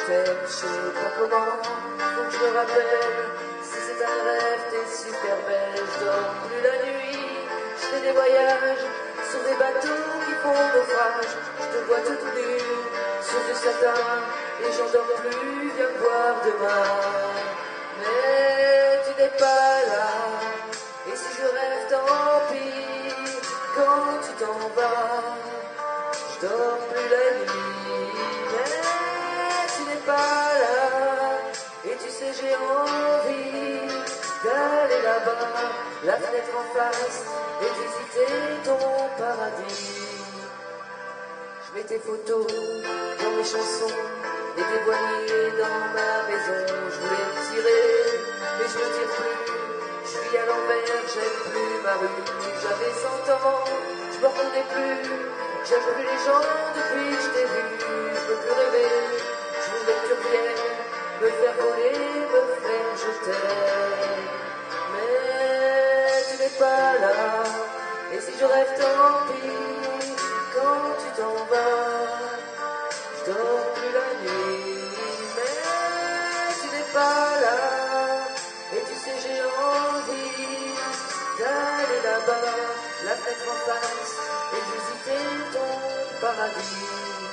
t'aime, je sais pas comment, faut que je me rappelle. Si c'est un rêve, t'es super belle. Je dors plus la nuit, je fais des voyages sur des bateaux qui font naufrage. Je te vois toute nue sur du satin et j'en dors plus, viens voir demain. Mais tu n'es pas là, et si je rêve, tant pis. Quand tu t'en vas, je dors plus la nuit. Mais tu n'es pas là, et tu sais j'ai envie d'aller là-bas, la fenêtre en face, et visiter ton paradis. Je mets tes photos dans mes chansons et des voiliers dans ma maison. Je voulais me tirer, mais je me tire plus. Je vis à l'envers, j'aime plus ma rue. J'avais 100 ans, je me reconnais plus. J'aime plus les gens depuis que je t'ai vu. Je peux plus rêver, je voudrais que tu reviennes, me faire voler, me faire je t'aime. Mais tu n'es pas là, et si je rêve, tant pis. Quand tu t'en vas, je dors plus la nuit. Mais tu n'es pas là, et tu sais j'ai envie d'aller là-bas, la fenêtre en face, et visiter ton paradis.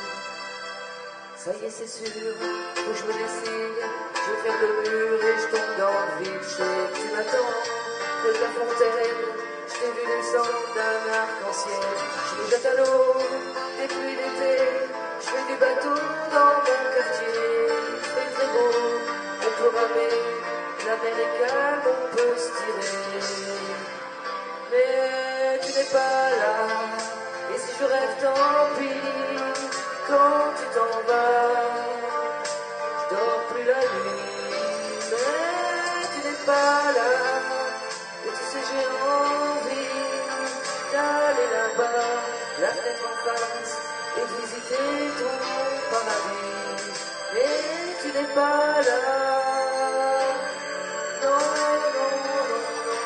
Ça y est, c'est sûr, faut que je me décide. Je vais faire le mur et je tombe dans le vide. Je sais que tu m'attends près de la fontaine. Je t'ai vu descendre d'un arc-en-ciel. Je me jette à l'eau, des pluies d'été. Je fais du bateau dans mon quartier. Il fait très beau, on peut ramer. La mer est calme, on peut se tirer. Mais tu n'es pas là, et si je rêve, tant pis. Quand tu t'en vas, je dors plus la nuit. Mais tu n'es pas là, et tu sais j'ai envie d'aller là-bas, la fenêtre en face, et visiter ton paradis. Mais tu n'es pas là, non, non, non, non.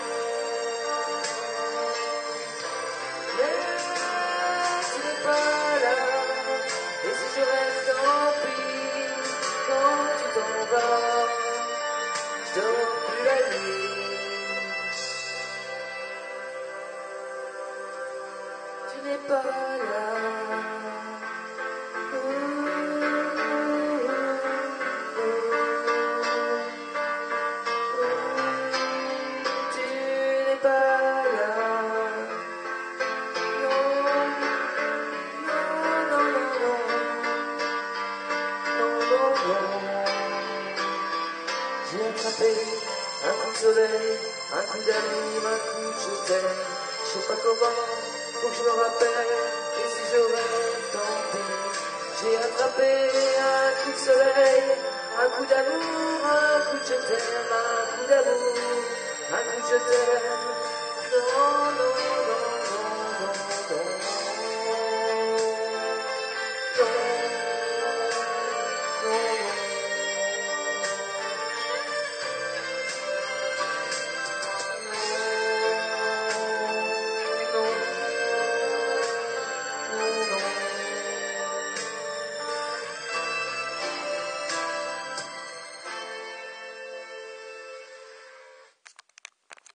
Mais tu n'es pas là, et si je rêve, tant pis. Quand tu t'en vas, je dors plus la nuit. Tu n'es pas là. Tu n'es pas là. Non, non, non, non, non, non, non. J'ai attrapé un coup de soleil, un coup d'amour, un coup de je t'aime. Je sais pas comment, faut que je me rappelle, et si je rêve, tant pis. J'ai attrapé un coup de soleil, un coup d'amour, un coup de je t'aime, un coup d'amour, un coup de je t'aime.